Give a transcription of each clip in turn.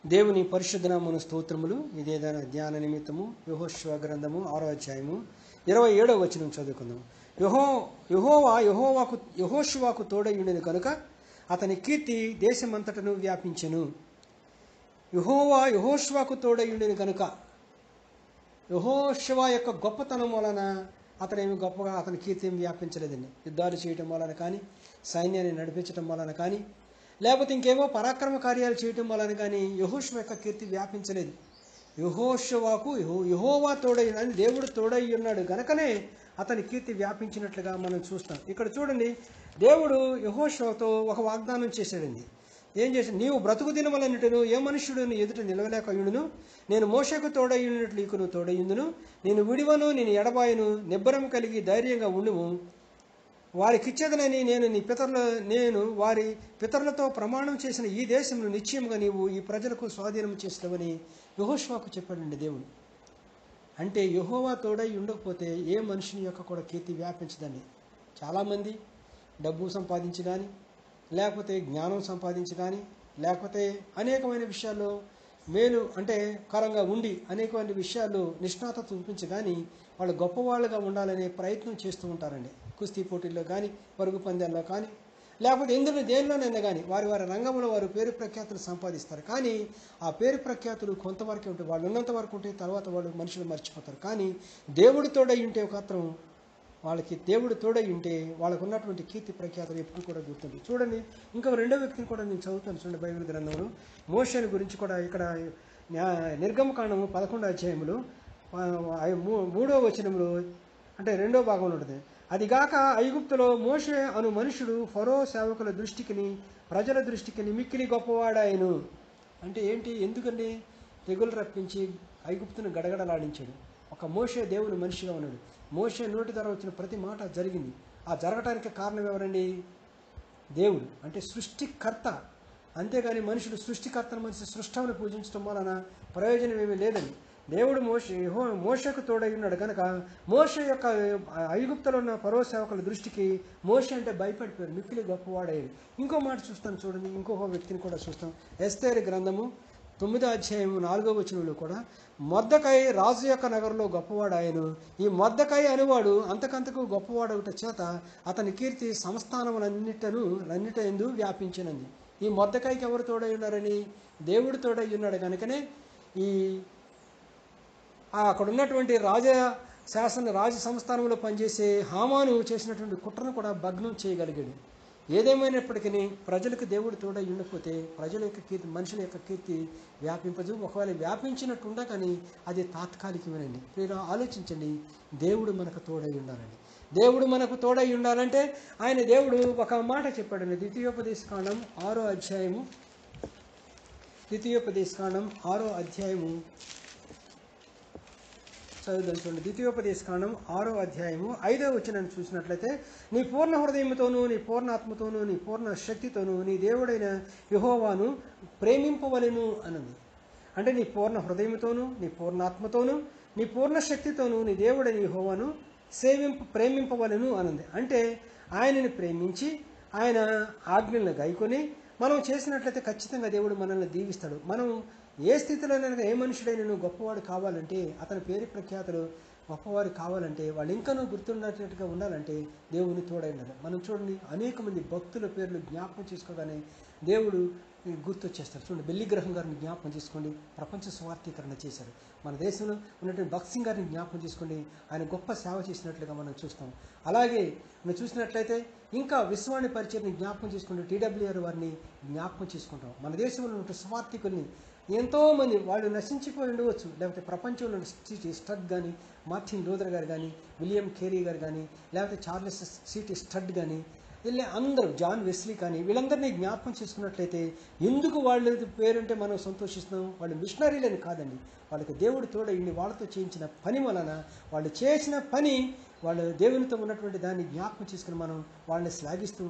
దేవుని పరిశుద్ధ నామమున స్తోత్రములు. ఇదేదైనా ధ్యాన నిమిత్తము యెహోషువ గ్రంథము 6వ అధ్యాయము 27వ వచనం చదువుకుందాం. యెహోషువకు తోడయుండెను కనుక అతని కీర్తి దేశమంతటను వ్యాపించెను. యెహోషువకు తోడయుండెను కనుక యెహోషువ యొక్క గొప్పతనం వలన అతనేమి గొప్పగా అతని కీర్తి వ్యాపించలేదండి. యుద్ధాలు చేయటం వలన కానీ, సైన్యాన్ని నడిపించడం వలన కానీ, లేకపోతే ఇంకేమో పరాక్రమ కార్యాలు చేయటం వలన కానీ యెహోషువ యొక్క కీర్తి వ్యాపించలేదు. యెహోషువకు యెహోవా తోడై అని దేవుడు తోడై ఉన్నాడు గనకనే అతని కీర్తి వ్యాపించినట్లుగా మనం చూస్తాం. ఇక్కడ చూడండి, దేవుడు యెహోషువతో ఒక వాగ్దానం చేశాడండి. ఏం చేశాడు? నీవు బ్రతుకు దినములన్నిటిను ఏ మనుష్యుడు ఎదుట నిలవలేకయుండును, నేను మోషేకు తోడయ్యున్నట్లు నీకు నువ్వు తోడయ్యుందును, నేను విడివను, నేను ఎడబాయను, నిబ్బరం కలిగి ధైర్యంగా ఉండుము, వారికిచ్చేదనని నేను వారి పితరులతో ప్రమాణం చేసిన ఈ దేశంలో నిశ్చయముగా నీవు ఈ ప్రజలకు స్వాధీనం చేస్తావని యెహోషువకు చెప్పాడండి దేవుడు. అంటే యెహోవా తోడై ఉండకపోతే ఏ మనుషుని యొక్క కూడా కీర్తి వ్యాపించదండి. చాలామంది డబ్బు సంపాదించి కానీ, లేకపోతే జ్ఞానం సంపాదించి కానీ, లేకపోతే అనేకమైన విషయాల్లో మేలు అంటే కరంగా ఉండి అనేకమైన విషయాల్లో నిష్ణాత చూపించి కానీ వాళ్ళు గొప్పవాళ్ళుగా ఉండాలనే ప్రయత్నం చేస్తూ ఉంటారండి. కుస్తీ పోటీల్లో కానీ, పరుగు పందాల్లో కానీ, లేకపోతే దేనిలోనైనా కానీ వారి రంగంలో వారు పేరు ప్రఖ్యాతులు సంపాదిస్తారు. కానీ ఆ పేరు ప్రఖ్యాతులు కొంతవరకే ఉంటాయి. వాళ్ళు ఉన్నంత వరకు ఉంటే తర్వాత వాళ్ళు మనుషులు మర్చిపోతారు. కానీ దేవుడు తోడై ఉంటే మాత్రం వాళ్ళకి దేవుడు తోడై ఉంటే వాళ్ళకు ఉన్నటువంటి కీర్తి ప్రఖ్యాతులు ఎప్పుడు కూడా గుర్తుంది. చూడండి, ఇంకా రెండో వ్యక్తిని కూడా నేను చదువుతాను. చూడండి, బైబిల్ గ్రంథంలో మోషేని గురించి కూడా ఇక్కడ నిర్గమకాండము 11వ అధ్యాయంలో 3వ వచనంలో అంటే 2వ భాగంలో ఉంటుంది. అదిగాక ఐగుప్తులో మోషే అను మనుషుడు ఫరో సేవకుల దృష్టికిని ప్రజల దృష్టికిని మిక్కిలి గొప్పవాడాయను. అంటే ఏంటి? ఎందుకండి? తెగులు రప్పించి ఐగుప్తును గడగడలాడించాడు. ఒక మోషే దేవుని మనిషిగా ఉన్నాడు. మోషే నోటి ద్వారా వచ్చిన ప్రతి మాట జరిగింది. ఆ జరగటానికి కారణం ఎవరండి? దేవుడు, అంటే సృష్టికర్త. అంతేగాని మనుషులు సృష్టికర్తను మనిషి సృష్టమును పూజించడం వలన ప్రయోజనం ఏమీ లేదండి. దేవుడు మోషేకు తోడై ఉన్నాడు కనుక మోషే యొక్క ఐగుప్తులో ఉన్న ఫరో సేవకుల దృష్టికి మోషే అంటే భయపడిపోయారు, మిక్కిలి గొప్పవాడయ్యాడు. ఇంకో మాట చూస్తాను చూడండి, ఇంకొక వ్యక్తిని కూడా చూస్తాం. ఎస్తేరు గ్రంథము 9వ అధ్యాయం 4వ వచనంలో కూడా మొర్దెకై రాజు యొక్క నగరంలో గొప్పవాడాయను. ఈ మొర్దెకై అనేవాడు అంతకంతకు గొప్పవాడవుట చేత అతని కీర్తి సంస్థానములన్నిట యందు వ్యాపించినది. ఈ మొర్దెకైకి ఎవరు తోడై ఉన్నారని? దేవుడు తోడై ఉన్నాడు కనుకనే ఈ అక్కడ ఉన్నటువంటి రాజ సంస్థానంలో పనిచేసే హామాను చేసినటువంటి కుట్రను కూడా భగ్నం చేయగలిగాడు. ఏదేమైనప్పటికీ ప్రజలకు దేవుడు తోడై ఉండకపోతే ప్రజల యొక్క కీర్తి, మనుషుల యొక్క కీర్తి వ్యాపింపదు. ఒకవేళ వ్యాపించినట్టుండా కానీ అది తాత్కాలికమేనండి. మీరు ఆలోచించండి, దేవుడు మనకు తోడై ఉండాలండి. దేవుడు మనకు తోడై ఉండాలంటే ఆయన దేవుడు ఒక మాట చెప్పాడండి. ద్వితీయోపదేశకాండం 6వ అధ్యాయము చదువుదాం చూడండి. ద్వితీయోపదేశకాండం 6వ అధ్యాయము 5వ వచనాన్ని చూసినట్లయితే, నీ పూర్ణ హృదయంతోనూ, నీ పూర్ణ ఆత్మతోనూ, నీ పూర్ణ శక్తితోనూ నీ దేవుడైన యెహోవాను ప్రేమింపవలెను అన్నది. అంటే నీ పూర్ణ హృదయంతోనూ, నీ పూర్ణ ఆత్మతోనూ, నీ పూర్ణ శక్తితోనూ నీ దేవుడైన యెహోవాను ప్రేమింపవలెను అన్నది. అంటే ఆయనని ప్రేమించి ఆయన ఆజ్ఞలను గైకొని మనం చేసినట్లయితే ఖచ్చితంగా దేవుడు మనల్ని దీవిస్తాడు. మనం ఏ స్థితిలోనైనా ఏ మనుషుడైనా గొప్పవాడు కావాలంటే, అతని పేరు ప్రఖ్యాతులు గొప్పవారు కావాలంటే, వాళ్ళు ఇంకనూ గుర్తుండేటట్టుగా ఉండాలంటే దేవుని తోడై ఉండాలి. మనం చూడండి, అనేక మంది భక్తుల పేర్లు జ్ఞాపకం చేసుకోగానే దేవుడు గుర్తొచ్చేస్తారు. చూడండి, బెల్లి గ్రహం గారిని జ్ఞాపకం చేసుకోండి, ప్రపంచ స్వార్థీకరణ చేశారు. మన దేశంలో ఉన్నటువంటి భగత్ సింగ్ గారిని జ్ఞాపకం చేసుకోండి, ఆయన గొప్ప సేవ చేసినట్లుగా మనం చూస్తాం. అలాగే మనం చూసినట్లయితే ఇంకా విశ్వాన్ని పరిచయని జ్ఞాపకం చేసుకుంటే TWR వారిని జ్ఞాపకం చేసుకుంటాం. మన దేశంలో ఉన్న స్వార్థికుల్ని ఎంతోమంది వాళ్ళు నశించిపోయి ఉండవచ్చు, లేకపోతే ప్రపంచంలో స్టడ్ కానీ, మార్టిన్ లూథర్ గారు కానీ, విలియం కేరీ గారు కానీ, లేకపోతే చార్లెస్ స్టడ్ కానీ, వీళ్ళే అందరూ, జాన్ వెస్లీ కానీ, వీళ్ళందరినీ జ్ఞాపకం చేసుకున్నట్లయితే ఎందుకు వాళ్ళ పేరుంటే మనం సంతోషిస్తున్నాం? వాళ్ళు మిషనరీలని కాదండి, వాళ్ళకి దేవుడు తోడైండి వాళ్ళతో చేయించిన పని వలన వాళ్ళు చేసిన పని, వాళ్ళు దేవునితో ఉన్నటువంటి దాన్ని జ్ఞాపకం చేసుకుని మనం వాళ్ళని శ్లాఘిస్తూ ఉంటాం,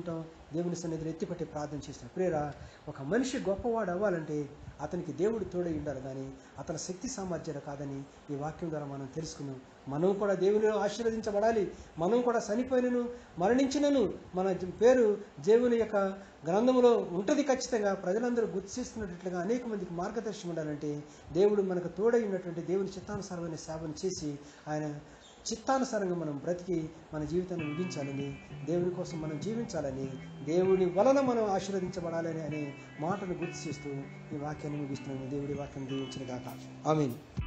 దేవుని సన్నిధిలో ఎత్తిపట్టి ప్రార్థన చేసిన ప్రేరా, ఒక మనిషి గొప్పవాడు అవ్వాలంటే అతనికి దేవుడు తోడై ఉండాలి, కానీ అతని శక్తి సామర్థ్యాలు కాదని ఈ వాక్యం ద్వారా మనం తెలుసుకున్నాం. మనం కూడా దేవునిలో ఆశీర్వదించబడాలి. మనం కూడా చనిపోయినను మరణించినను మన పేరు దేవుని యొక్క గ్రంథంలో ఉంటుంది ఖచ్చితంగా. ప్రజలందరూ గుర్తిస్తున్నట్లుగా అనేక మందికి మార్గదర్శనం ఉండాలంటే దేవుడు మనకు తోడై ఉన్నటువంటి దేవుని చిత్తానుసారమైన సేవను చేసి ఆయన చిత్తానుసారంగా మనం బ్రతికి మన జీవితాన్ని ముగించాలని, దేవుని కోసం మనం జీవించాలని, దేవుని వలన మనం ఆశీర్వదించబడాలని అనే మాటను గుర్తు చేస్తూ ఈ వాక్యాన్ని ముగిస్తున్నాను. దేవుడి వాక్యం దీవించును గాక. ఆమేన్.